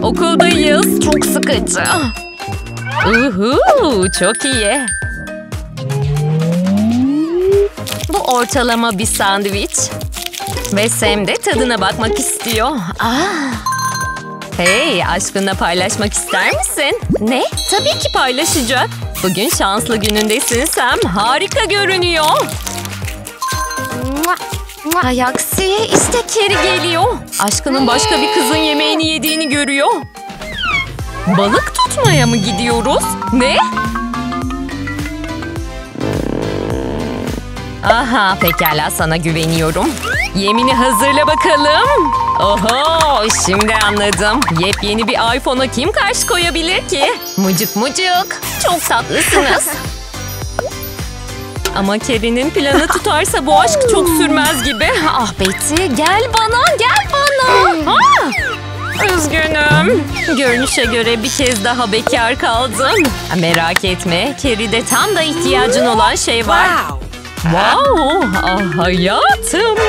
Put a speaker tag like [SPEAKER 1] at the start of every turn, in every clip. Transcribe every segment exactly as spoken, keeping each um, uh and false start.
[SPEAKER 1] okuldayız. Çok sıkıcı. Uhu, çok iyi. Bu ortalama bir sandviç. Ve Sam de tadına bakmak istiyor. Aa. Hey, aşkınla paylaşmak ister misin? Ne? Tabii ki paylaşacak. Bugün şanslı günündesin Sam. Harika görünüyor. Ay aksi, işte Carrie geliyor. Aşkının başka bir kızın yemeğini yediğini görüyor. Balık tutmaya mı gidiyoruz? Ne? Aha, pekala, sana güveniyorum. Yemini hazırla bakalım. Oho, şimdi anladım. Yepyeni bir iPhone'a kim karşı koyabilir ki? Mucuk mucuk. Çok tatlısınız. Ama Carrie'nin planı tutarsa bu aşk çok sürmez gibi. Ah Betty, gel bana, gel bana. Ha! Üzgünüm. Görünüşe göre bir kez daha bekar kaldın. Merak etme, Carrie'de tam da ihtiyacın olan şey var. Wow, ah hayatım.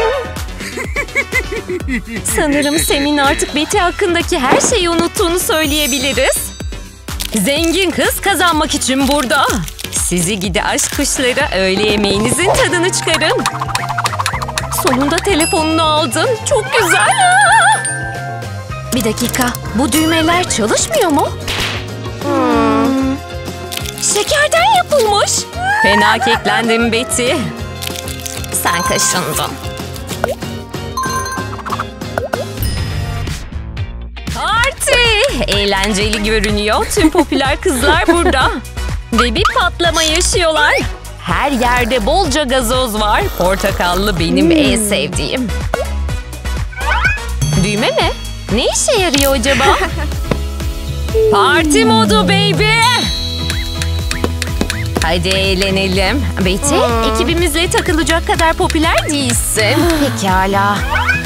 [SPEAKER 1] Sanırım Sam'in artık Betty hakkındaki her şeyi unuttuğunu söyleyebiliriz. Zengin kız kazanmak için burada. Sizi gidi aşk kuşları, öğle yemeğinizin tadını çıkarın. Sonunda telefonunu aldın. Çok güzel. Bir dakika, bu düğmeler çalışmıyor mu? Hmm. Şekerden yapılmış. Fena keklendim Betty. Sen kaşındın. Parti! Eğlenceli görünüyor. Tüm popüler kızlar burada. Ve bir patlama yaşıyorlar. Her yerde bolca gazoz var. Portakallı benim hmm. en sevdiğim. Düğme mi? Ne işe yarıyor acaba? Parti modu baby! Hadi eğlenelim. Betty, hmm. ekibimizle takılacak kadar popüler değilsin. Pekala.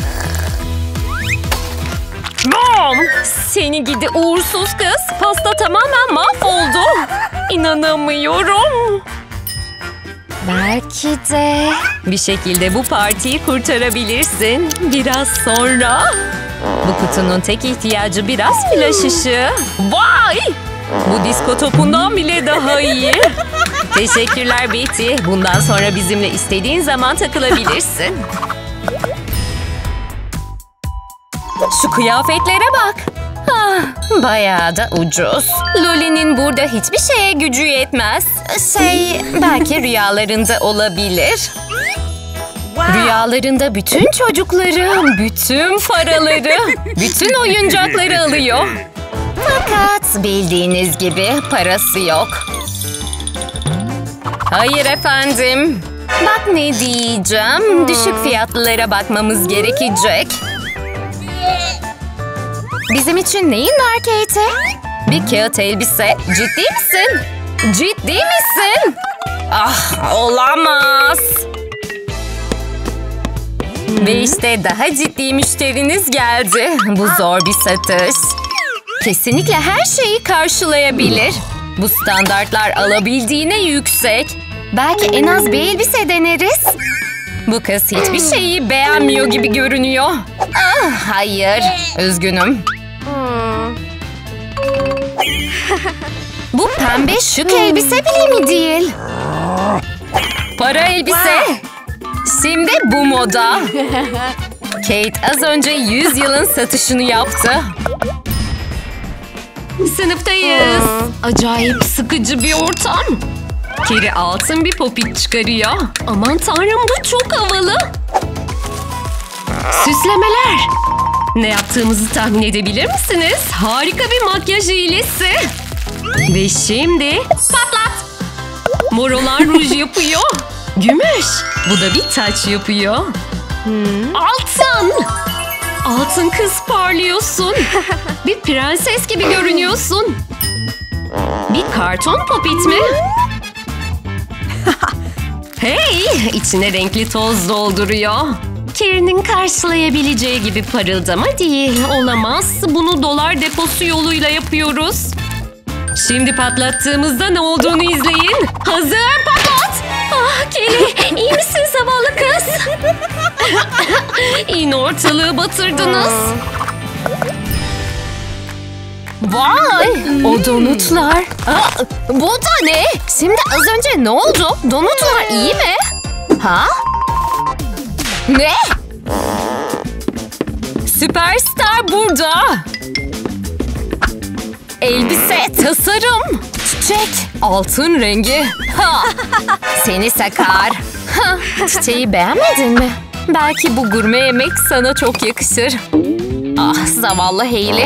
[SPEAKER 1] Mom! Seni gidi uğursuz kız. Pasta tamamen mahvoldu. İnanamıyorum. Belki de bir şekilde bu partiyi kurtarabilirsin. Biraz sonra. Bu kutunun tek ihtiyacı biraz flaş ışığı. Vay! Bu disko topundan bile daha iyi. Teşekkürler Betty. Bundan sonra bizimle istediğin zaman takılabilirsin. Şu kıyafetlere bak. Ah, bayağı da ucuz. Loli'nin burada hiçbir şeye gücü yetmez. Şey, belki rüyalarında olabilir. Rüyalarında bütün çocukları, bütün paraları, bütün oyuncakları alıyor. Fakat bildiğiniz gibi parası yok. Hayır efendim. Bak ne diyeceğim. Düşük fiyatlılara bakmamız gerekecek. Bizim için neyin var Katie? Bir kağıt elbise. Ciddi misin? Ciddi misin? Ah, olamaz. Hmm. Ve işte daha ciddi müşteriniz geldi. Bu zor bir satış. Kesinlikle her şeyi karşılayabilir. Bu standartlar alabildiğine yüksek. Belki en az bir elbise deneriz. Bu kız hiçbir şeyi beğenmiyor gibi görünüyor. Ah, hayır. Üzgünüm. Bu pembe şık elbise bile mi değil? Para elbise. Şimdi bu moda. Kate az önce yüz yılın satışını yaptı. Sınıftayız. Acayip sıkıcı bir ortam. Carrie altın bir popit çıkarıyor. Aman tanrım, bu çok havalı. Süslemeler. Ne yaptığımızı tahmin edebilir misiniz? Harika bir makyaj hilesi. Ve şimdi patlat. Mor olan ruj yapıyor. Gümüş. Bu da bir taç yapıyor. Hmm. Altın. Altın kız parlıyorsun. Bir prenses gibi görünüyorsun. Bir karton popit mi? Hey! İçine renkli toz dolduruyor. Carrie'nin karşılayabileceği gibi parıldama değil. Olamaz. Bunu dolar deposu yoluyla yapıyoruz. Şimdi patlattığımızda ne olduğunu izleyin. Hazır, patlat! Ah Kelly, iyi misin zavallı kız? Yine ortalığı batırdınız.
[SPEAKER 2] Vay! O donutlar. Aa, bu da ne? Şimdi az önce ne oldu? Donutlar iyi mi? Ha? Ne? Süperstar burada. Elbise, tasarım, çiçek, altın rengi. Ha. Seni sakar. Ha. Çiçeği beğenmedin mi? Belki bu gurme yemek sana çok yakışır. Ah, zavallı Hayley.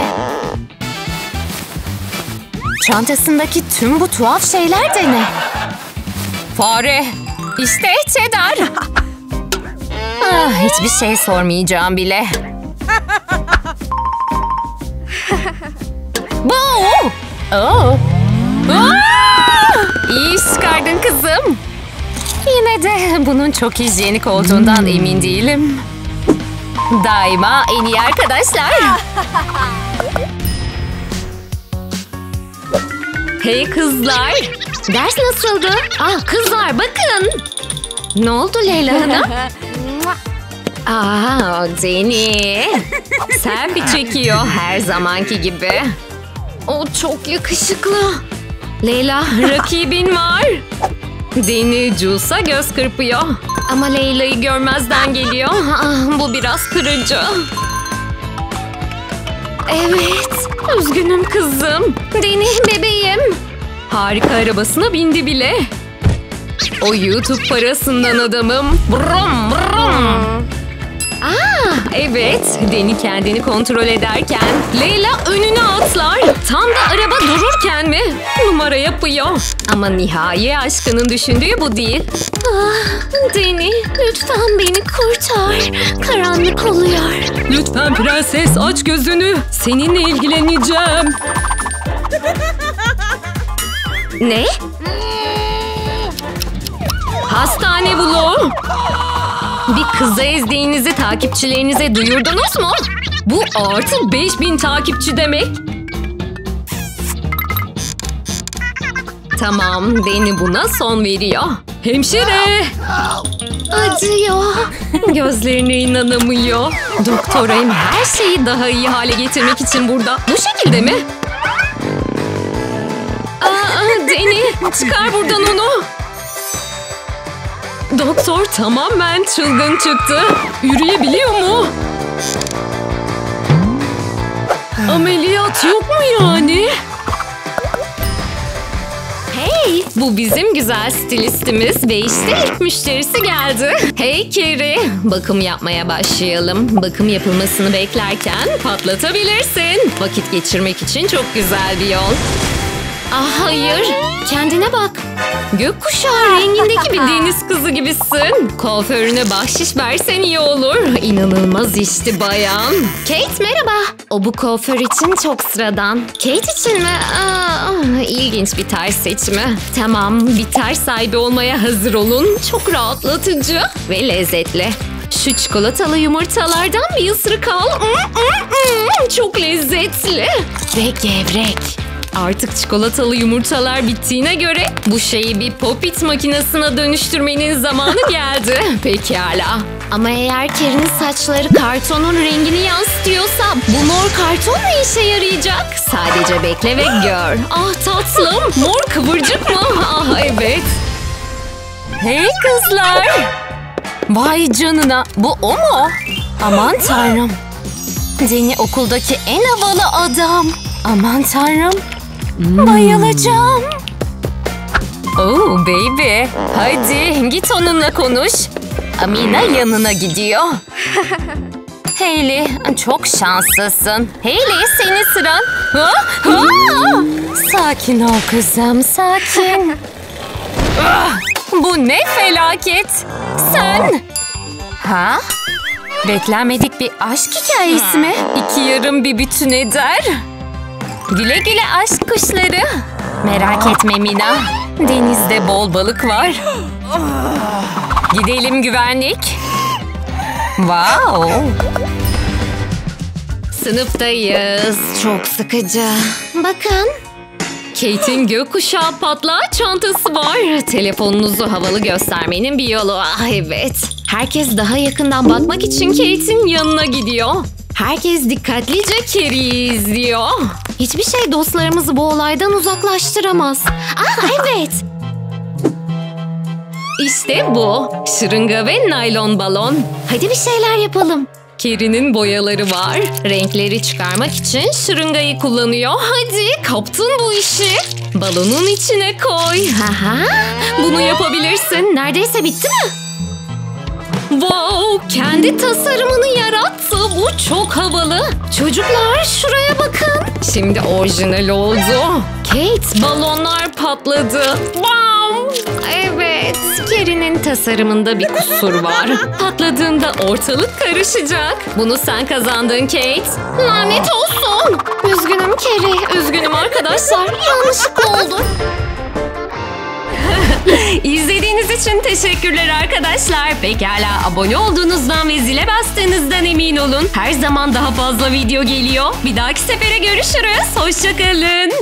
[SPEAKER 2] Çantasındaki tüm bu tuhaf şeyler de ne? Fare. İşte cheddar. Ah, hiçbir şey sormayacağım bile. Bu. Oh. Aa! İyi iş çıkardın kızım. Yine de bunun çok hijyenik olduğundan hmm. emin değilim. Daima en iyi arkadaşlar.
[SPEAKER 1] Hey kızlar. Ders nasıldı? Ah kızlar bakın. Ne oldu Leyla Hanım? Aa Deni. Sen bir çekiyor her zamanki gibi. O çok yakışıklı. Leyla rakibin var. Deni Jules'a göz kırpıyor. Ama Leyla'yı görmezden geliyor. Ah, bu biraz kırıcı. Evet. Üzgünüm kızım. Deni bebeğim. Harika arabasına bindi bile. O YouTube parasından adamım. Brum brum. Aa, evet. Deni kendini kontrol ederken Leyla önüne atlar. Tam da araba dururken mi? Numara yapıyor. Ama nihai aşkının düşündüğü bu değil. Ah, Deni lütfen beni kurtar. Karanlık oluyor. Lütfen prenses aç gözünü. Seninle ilgileneceğim. Ne? Hastane vlogu. Bir kızı ezdiğinizi takipçilerinize duyurdunuz mu? Bu artı beş bin takipçi demek. Tamam, Deni buna son veriyor. Hemşire! Acıyor. Gözlerine inanamıyor. Doktorayım her şeyi daha iyi hale getirmek için burada. Bu şekilde mi? Aa, Deni, çıkar buradan onu. Doktor tamamen çılgın çıktı. Yürüyebiliyor mu? Ameliyat yok mu yani? Hey, bu bizim güzel stilistimiz ve işte ilk müşterisi geldi. Hey Carrie, bakım yapmaya başlayalım. Bakım yapılmasını beklerken patlatabilirsin. Vakit geçirmek için çok güzel bir yol. Ah hayır, kendine bak. Gökkuşağı rengindeki bir deniz kızı gibisin. Kuaförüne bahşiş versen iyi olur. İnanılmaz işti bayan. Kate merhaba. O bu kuaför için çok sıradan. Kate için mi? Aa, ilginç bir tarz seçimi. Tamam, bir tarz sahibi olmaya hazır olun. Çok rahatlatıcı ve lezzetli. Şu çikolatalı yumurtalardan bir ısırık al. Mm, mm, mm. Çok lezzetli. Ve gevrek. Artık çikolatalı yumurtalar bittiğine göre bu şeyi bir pop-it makinesine dönüştürmenin zamanı geldi. Pekala. Ama eğer Carrie'nin saçları kartonun rengini yansıtıyorsa bu mor karton ne işe yarayacak? Sadece bekle ve gör. Ah tatlım, mor kıvırcık mı? Ah evet.
[SPEAKER 2] Hey kızlar. Vay canına, bu o mu? Aman tanrım. Deni okuldaki en havalı adam. Aman tanrım. Hmm. Bayılacağım. Oh baby. Hadi git onunla konuş. Amina yanına gidiyor. Hayley çok şanslısın. Hayley senin sıran. Ha? Ha? Sakin ol kızım, sakin. Bu ne felaket. Sen. Ha? Beklenmedik bir aşk hikayesi mi? İki yarım bir bütün eder. Güle güle aşk kuşları. Merak etme Mina. Denizde bol balık var. Gidelim güvenlik. Wow.
[SPEAKER 1] Sınıftayız. Çok sıkıcı. Bakın. Kate'in gökkuşağı patlağı çantası var. Telefonunuzu havalı göstermenin bir yolu. Ah evet. Herkes daha yakından bakmak için Kate'in yanına gidiyor. Herkes dikkatlice Carrie'yi izliyor.
[SPEAKER 2] Hiçbir şey dostlarımızı bu olaydan uzaklaştıramaz. Ah evet.
[SPEAKER 1] İşte bu. Şırınga ve naylon balon.
[SPEAKER 2] Hadi bir şeyler yapalım.
[SPEAKER 1] Carrie'nin boyaları var. Renkleri çıkarmak için şırıngayı kullanıyor. Hadi kaptın bu işi. Balonun içine koy.
[SPEAKER 2] Aha.
[SPEAKER 1] Bunu yapabilirsin.
[SPEAKER 2] Neredeyse bitti mi?
[SPEAKER 1] Wow, kendi tasarımını yarattı. Bu çok havalı.
[SPEAKER 2] Çocuklar şuraya bakın.
[SPEAKER 1] Şimdi orijinal oldu.
[SPEAKER 2] Kate,
[SPEAKER 1] Balonlar patladı. Wow.
[SPEAKER 2] evet. Carrie'nin tasarımında bir kusur var.
[SPEAKER 1] Patladığında ortalık karışacak. Bunu sen kazandın Kate.
[SPEAKER 2] Lanet olsun. Üzgünüm Carrie.
[SPEAKER 1] Üzgünüm arkadaşlar.
[SPEAKER 2] Yanlışlıkla oldu.
[SPEAKER 1] İzlediğiniz için teşekkürler arkadaşlar. Pekala, abone olduğunuzdan ve zile bastığınızdan emin olun. Her zaman daha fazla video geliyor. Bir dahaki sefere görüşürüz. Hoşça kalın.